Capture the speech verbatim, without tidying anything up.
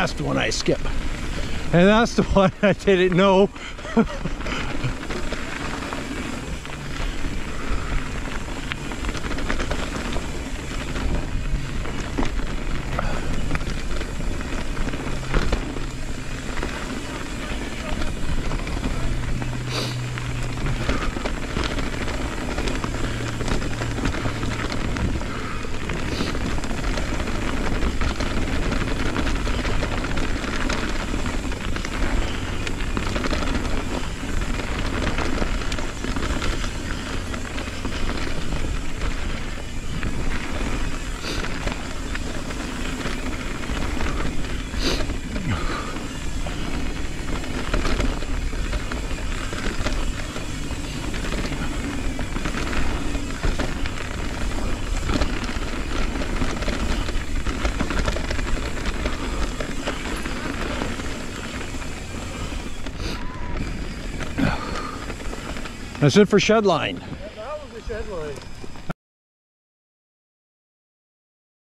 last one I skip. And that's the one I didn't know. That's it for shed line. Yeah, that was the shed line.